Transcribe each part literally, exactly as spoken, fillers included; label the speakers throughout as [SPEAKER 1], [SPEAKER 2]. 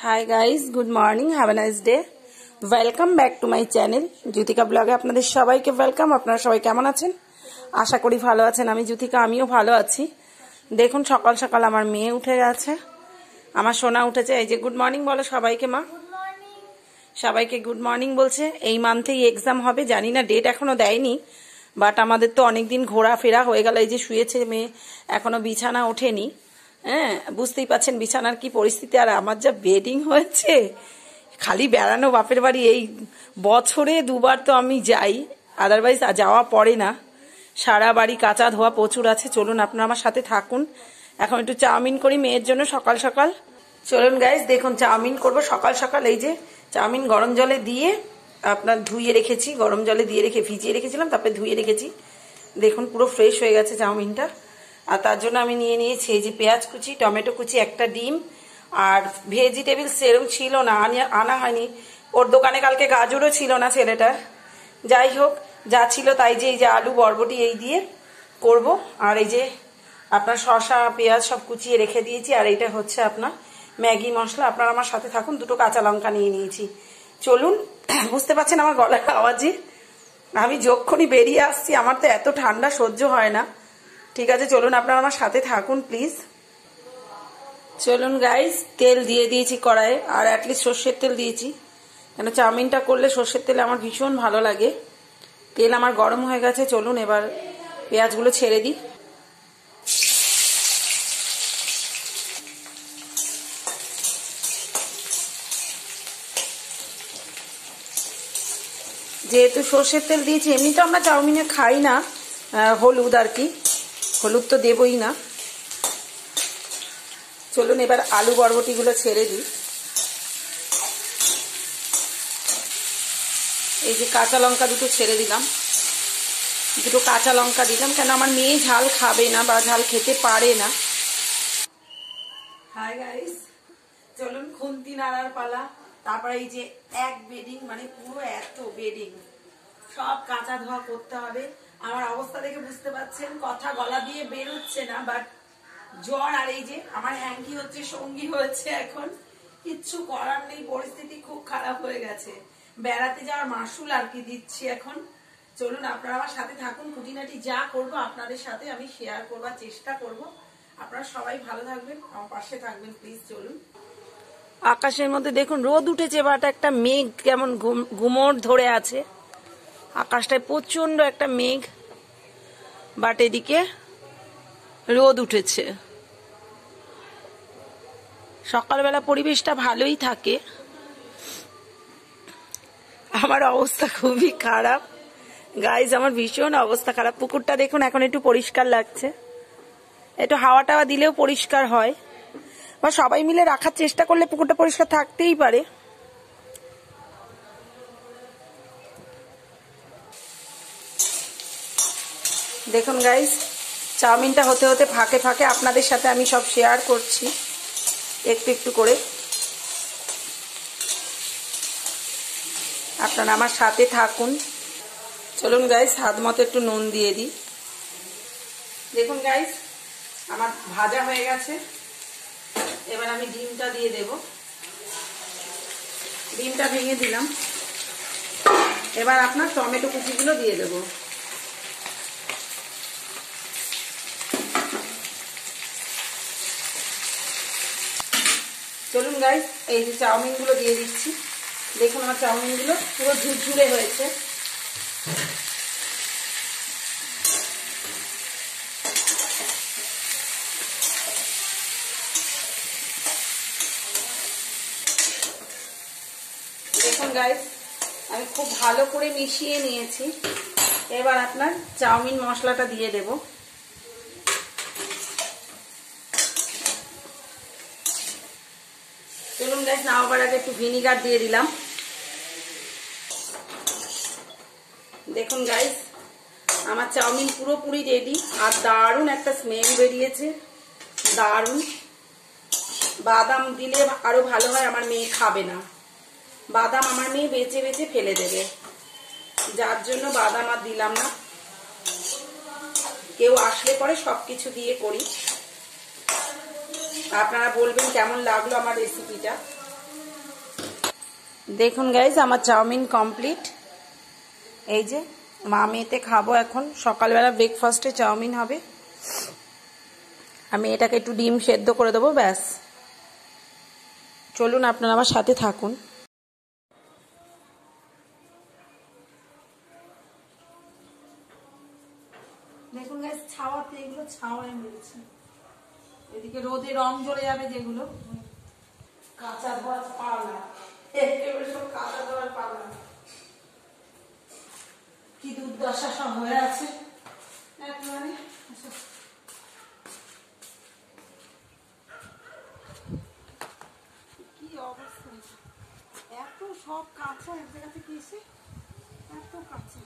[SPEAKER 1] Hi guys, good morning, have a nice day. Welcome back to my channel Jyotika ব্লগে আপনাদের সবাইকে welcome. আপনারা সবাই কেমন আছেন? আশা করি ভালো আছেন। আমি জ্যোতিকা, আমিও ভালো আছি। দেখুন সকাল সকাল আমার মেয়ে উঠে গেছে, আমার সোনা উঠেছে। এই যে গুড মর্নিং বলো সবাইকে। মা সবাইকে গুড মর্নিং বলছে। এই মান্থেই এক্সাম হবে, জানি না ডেট এখনো দেয়নি, বাট আমাদের তো অনেকদিন ঘোরাফেরা হয়ে গেল। এই যে শুয়েছে মেয়ে, এখনো বিছানা ওঠেনি। হ্যাঁ, বুঝতেই পাচ্ছেন বিছানার কি পরিস্থিতি। আর আমার যা বেডিং হয়েছে, খালি বেড়ানো বাপের বাড়ি। এই বছরে দুবার তো আমি যাই, আদারওয়াইজ যাওয়া পড়ে না। সারা বাড়ি কাঁচা ধোয়া প্রচুর আছে। চলুন আপনারা আমার সাথে থাকুন। এখন একটু চাউমিন করি মেয়ের জন্য সকাল সকাল। চলুন গাইস, দেখুন চাউমিন করব সকাল সকাল। এই যে চাউমিন গরম জলে দিয়ে আপনার ধুয়ে রেখেছি, গরম জলে দিয়ে রেখে ভিজিয়ে রেখেছিলাম, তারপরে ধুয়ে রেখেছি। দেখুন পুরো ফ্রেশ হয়ে গেছে চাউমিনটা। আর তার জন্য আমি নিয়ে নিয়েছি এই যে পেঁয়াজ কুচি, টমেটো কুচি, একটা ডিম। আর ভেজিটেবল সেরম ছিল না, আনা হয়নি। ওর দোকানে কালকে গাজরও ছিল না ছেলেটা। যাই হোক, যা ছিল তাই। যে এই যে আলু বরবটি এই দিয়ে করব। আর এই যে আপনার শসা পেঁয়াজ সব কুচিয়ে রেখে দিয়েছি। আর এইটা হচ্ছে আপনার ম্যাগি মশলা। আপনারা আমার সাথে থাকুন। দুটো কাঁচা লঙ্কা নিয়ে নিয়েছি। চলুন, বুঝতে পারছেন আমার গলার আওয়াজে আমি যখনই বেরিয়ে আসছি। আমার তো এত ঠান্ডা সহ্য হয় না। ঠিক আছে, চলুন আপনারা আমার সাথে থাকুন প্লিজ। চলুন গাইস, তেল দিয়ে দিয়েছি কড়াইয়ে। আর অ্যাটলিস্ট সর্ষের তেল দিয়েছি, কেন চাউমিনটা করলে সর্ষের তেলে আমার ভীষণ ভালো লাগে। তেল আমার গরম হয়ে গেছে। চলুন এবার পেঁয়াজগুলো ছেড়ে দিই। যেহেতু সর্ষের তেল দিয়েছি, এমনি তো আমরা চাউমিনে খাই না হলুদ, আর কি হলুদ তো দেবই না। চলুন এবার আলু বরবটিগুলো ছেড়ে দিই। এই যে কাঁচা লঙ্কা দুটো ছেড়ে দিলাম, দুটো কাঁচা লঙ্কা দিলাম, কেন আমার মেয়ে ঝাল খাবে না বা ঝাল খেতে পারে না। হাই গাইস, চলুন খুন্তি নাড়ার পালা। তারপরে এই যে এক বেডিং, মানে পুরো এত বেডিং সব কাঁচা ধোয়া করতে হবে। আমার অবস্থা দেখে বুঝতে পারছেন, কথা গলা দিয়ে বেরোচ্ছে না, বাট জ্বর আর এই যে আমার হ্যাঙ্কি হচ্ছে, সঙ্গী হয়েছে। এখন কিচ্ছু করার নেই, পরিস্থিতি খুব খারাপ হয়ে গেছে। বেড়াতে যাওয়ার মাসুল আর কি দিচ্ছি এখন। চলুন আপনারা আমার সাথে থাকুন। খুঁটিনাটি যা করব আপনাদের সাথে আমি শেয়ার করবার চেষ্টা করব। আপনারা সবাই ভালো থাকবেন, আমার পাশে থাকবেন প্লিজ। চলুন, আকাশের মধ্যে দেখুন রোদ উঠেছে, বাট একটা মেঘ কেমন গুমোট ধরে আছে। আকাশটায় প্রচন্ড একটা মেঘ, বাট এদিকে রোদ উঠেছে। সকালবেলা পরিবেশটা ভালোই থাকে। আমার অবস্থা খুবই খারাপ গাইজ, আমার ভীষণ অবস্থা খারাপ। পুকুরটা দেখুন এখন একটু পরিষ্কার লাগছে, একটু হাওয়া টাওয়া দিলেও পরিষ্কার হয়, বা সবাই মিলে রাখার চেষ্টা করলে পুকুরটা পরিষ্কার থাকতেই পারে। দেখুন গাইজ, চাউমিনটা হতে হতে ফাঁকে ফাঁকে আপনাদের সাথে আমি সব শেয়ার করছি একটু একটু করে। আপনারা আমার সাথে থাকুন। চলুন গাইজ, স্বাদ মতো একটু নুন দিয়ে দিই। দেখুন গাইজ, আমার ভাজা হয়ে গেছে। এবার আমি ডিমটা দিয়ে দেব। ডিমটা ভেঙে দিলাম। এবার আপনার টমেটো কুচিগুলো দিয়ে দেব। চলুন গাইজ, এই যে চাউমিনগুলো দিয়ে দিচ্ছি। দেখুন আমার চাউমিনগুলো পুরো ঝুরঝুরে হয়েছে। দেখুন গাইজ, আমি খুব ভালো করে মিশিয়ে নিয়েছি। এবার আপনার চাউমিন মশলাটা দিয়ে দেব। চলুন গাইজ, নামাবার আগে একটু ভিনিগার দিয়ে দিলাম। দেখুন গাইজ, আমার চাউমিন পুরোপুরি রেডি। আর দারুণ একটা স্মেল বেরিয়েছে, দারুণ। বাদাম দিলে আরো ভালো হয়, আমার মেয়ে খাবে না। বাদাম আমার মেয়ে বেঁচে বেঁচে ফেলে দেবে, যার জন্য বাদাম আর দিলাম না। কেউ আসলে পরে সবকিছু দিয়ে করি। আপনারা বলবেন কেমন লাগলো আমার রেসিপিটা। দেখুন গাইজ আমার চাউমিন কমপ্লিট। এই যে মা মেয়েতে খাবো এখন, সকালবেলা ব্রেকফাস্টে চাউমিন হবে। আমি এটাকে একটু ডিম সেদ্ধ করে দেবো, ব্যাস। চলুন আপনারা আমার সাথে থাকুন। দেখুন গাইজ ছাওয়াতে, এগুলো ছাওয়ায় মিলছে। এদিকে রোদে রং জ্বলে যাবে যেগুলো, কাঁচা ধোয়ার পালা, একেবারে সব কাঁচা ধোয়ার পালা। কি দুর্দশা সব হয়ে আছে একেবারে। কি অবস্থা, এত সব কাঁচা এক জায়গা থেকে এসে, এত কাঁচা।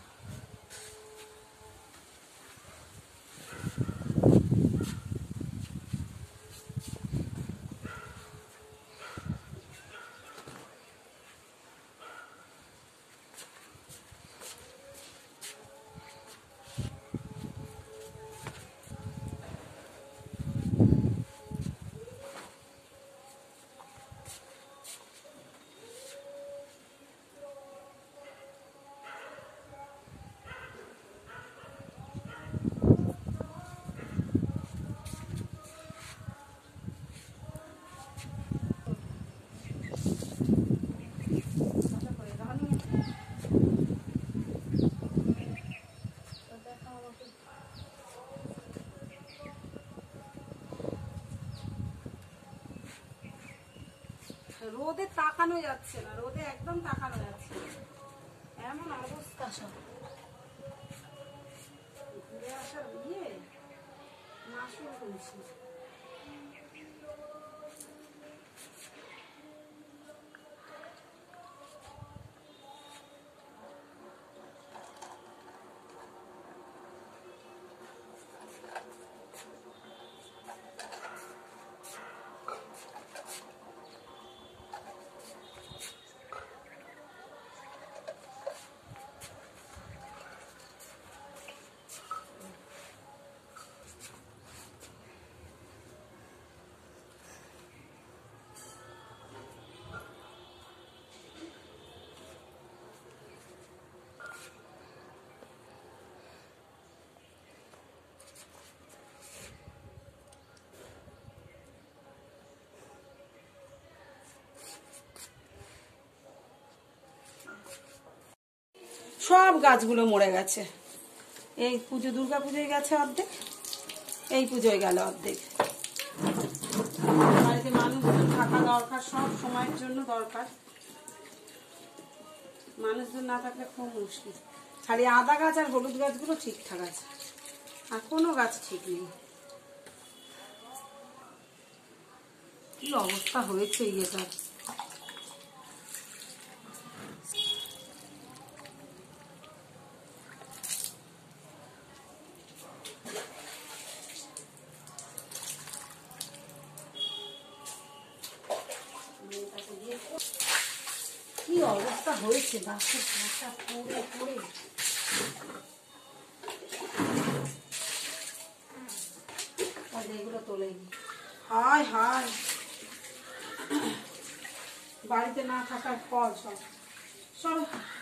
[SPEAKER 1] রোদে তাকানো যাচ্ছে না, রোদে একদম তাকানো যাচ্ছে না, এমন অবস্থা। সব ঘুরে আসার ইয়ে মাসুল করেছি। সব গাছগুলো মরে গেছে। এই পুজো, দুর্গা পুজোয় গেছে অর্ধেক, এই পুজোয় গেল অর্ধেক। বাড়িতে মানুষজন থাকা দরকার, সব সময়ের জন্য দরকার। মানুষজন না থাকলে খুব মুশকিল। খালি আদা গাছ আর হলুদ গাছগুলো ঠিকঠাক আছে, আর কোনো গাছ ঠিক নেই। কি অবস্থা হয়েছে ইয়েটার। কি অবস্থা হয়েছে গাছের পাতা পড়ে পড়ে। এগুলো তোলেনি, হায় হায়, বাড়িতে না থাকার ফল সব সব।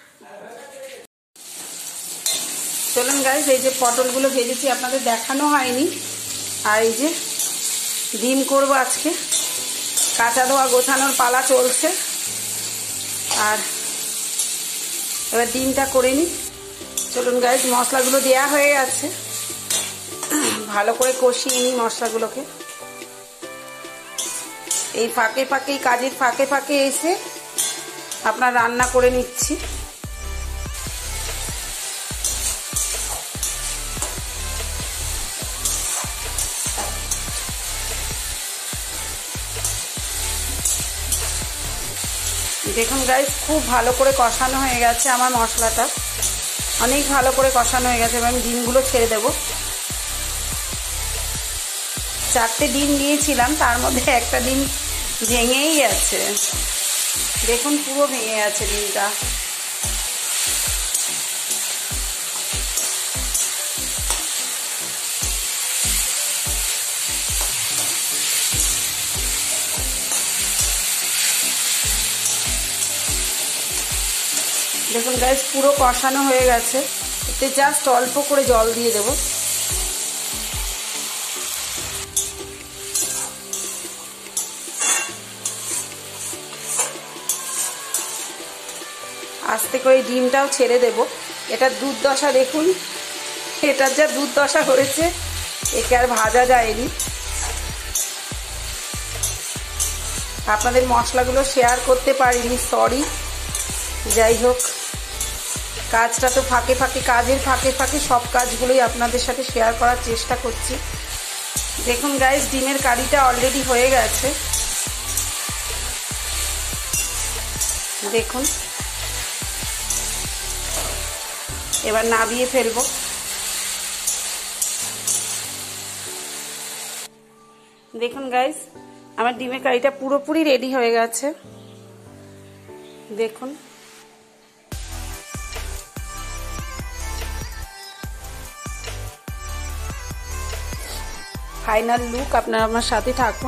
[SPEAKER 1] চলুন গাইস, এই যে পটলগুলো ভেজেছি আপনাদের দেখানো হয়নি। আর এই যে ডিম করব আজকে, কাঁচা ধোয়া গোছানোর পালা চলছে। আর এবার ডিমটা করে নিই। চলুন গাইস, মশলাগুলো দেওয়া হয়ে গেছে, ভালো করে কষিয়ে নিই মশলাগুলোকে। এই ফাঁকে ফাঁকে, কাজের ফাঁকে ফাঁকে এসে আপনার রান্না করে নিচ্ছি। দেখুন গাইস, খুব ভালো করে কষানো হয়ে গেছে আমার মশলাটা, অনেক ভালো করে কষানো হয়ে গেছে। এবার আমি ডিমগুলো ছেড়ে দেব। চারটে ডিম নিয়েছিলাম, তার মধ্যে একটা ডিম ভেঙেই গেছে। দেখুন পুরো ভেঙে গেছে ডিমটা। দেখুন গাইস পুরো কষানো হয়ে গেছে, এতে জাস্ট অল্প করে জল দিয়ে দেব। আস্তে করে ডিমটাও ছেড়ে দেব। এটা দুধ দশা, দেখুন এটার যা দুধ দশা হয়েছে, একে আর ভাজা যায়নি। আপনাদের মশলাগুলো শেয়ার করতে পারিনি, সরি। যাই হোক, কাজটা তো ফাঁকে ফাঁকে, কাজের ফাঁকে ফাঁকে সব কাজগুলোই আপনাদের সাথে শেয়ার করার চেষ্টা করছি। দেখুন গাইস ডিমের কারিটা অলরেডি হয়ে গেছে। দেখুন এবার নাবিয়ে ফেলবো। দেখুন গাইস আমার ডিমের কারিটা পুরোপুরি রেডি হয়ে গেছে। দেখুন ফাইনাল লুক, আপনারা আমার সাথে থাকুন।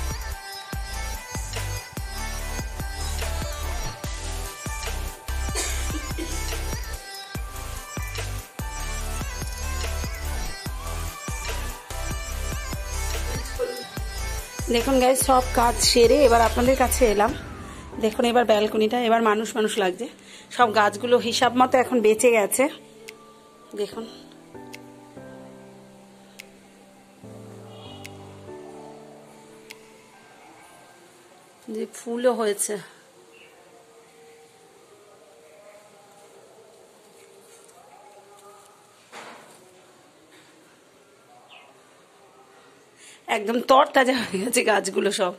[SPEAKER 1] দেখুন গাইস সব কাজ সেরে এবার আপনাদের কাছে এলাম। দেখুন এবার ব্যালকনিটা এবার মানুষ মানুষ লাগছে, সব গাছগুলো হিসাব মতো এখন বেঁচে গেছে। দেখুন যে ফুলও হয়েছে। একদম তরতাজা হয়ে গেছে গাছগুলো সব।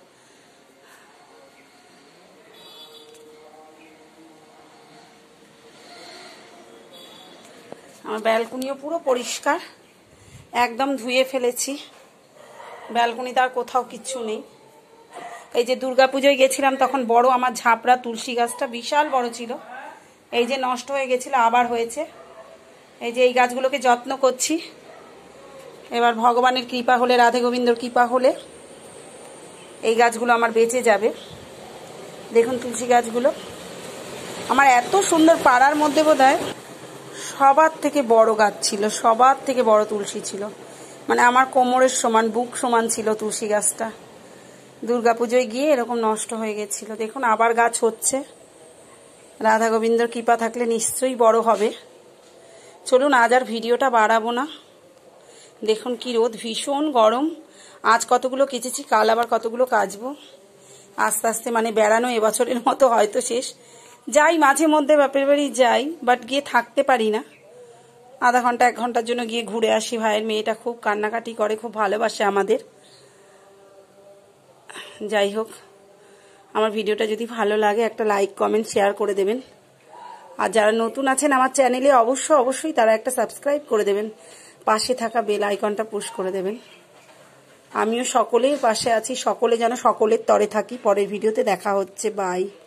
[SPEAKER 1] আমার ব্যালকনিও পুরো পরিষ্কার, একদম ধুয়ে ফেলেছি। ব্যালকনিতে আর কোথাও কিচ্ছু নেই। এই যে দুর্গাপুজোয় গেছিলাম তখন বড় আমার ঝাপড়া তুলসী গাছটা বিশাল বড় ছিল, এই যে নষ্ট হয়ে গেছিল আবার হয়েছে। এই যে এই গাছগুলোকে যত্ন করছি। এবার ভগবানের কৃপা হলে, রাধে গোবিন্দর কৃপা হলে এই গাছগুলো আমার বেঁচে যাবে। দেখুন তুলসী গাছগুলো আমার এত সুন্দর, পাড়ার মধ্যে বোধহয় সবার থেকে বড় গাছ ছিল, সবার থেকে বড় তুলসী ছিল, মানে আমার কোমরের সমান, বুক সমান ছিল তুলসী গাছটা। দুর্গাপুজোয় গিয়ে এরকম নষ্ট হয়ে গেছিল। দেখুন আবার গাছ হচ্ছে, রাধা গোবিন্দর কৃপা থাকলে নিশ্চয়ই বড় হবে। চলুন আজ আর ভিডিওটা বাড়াবো না। দেখুন কি রোদ, ভীষণ গরম। আজ কতগুলো কেচেছি, কাল আবার কতগুলো কাচবো। আস্তে আস্তে মানে বেড়ানো এবছরের মতো হয়তো শেষ। যাই মাঝে মধ্যে বাপের বাড়ি যাই, বাট গিয়ে থাকতে পারি না। আধা ঘন্টা এক ঘন্টার জন্য গিয়ে ঘুরে আসি। ভাইয়ের মেয়েটা খুব কান্নাকাটি করে, খুব ভালোবাসে আমাদের। যাই হোক, আমার ভিডিওটা যদি ভালো লাগে একটা লাইক কমেন্ট শেয়ার করে দেবেন। আর যারা নতুন আছেন আমার চ্যানেলে অবশ্যই অবশ্যই তারা একটা সাবস্ক্রাইব করে দেবেন, পাশে থাকা বেল আইকনটা পুশ করে দেবেন। আমিও সকলের পাশে আছি, সকলে যেন সকলের তরে থাকি। পরের ভিডিওতে দেখা হচ্ছে, বাই।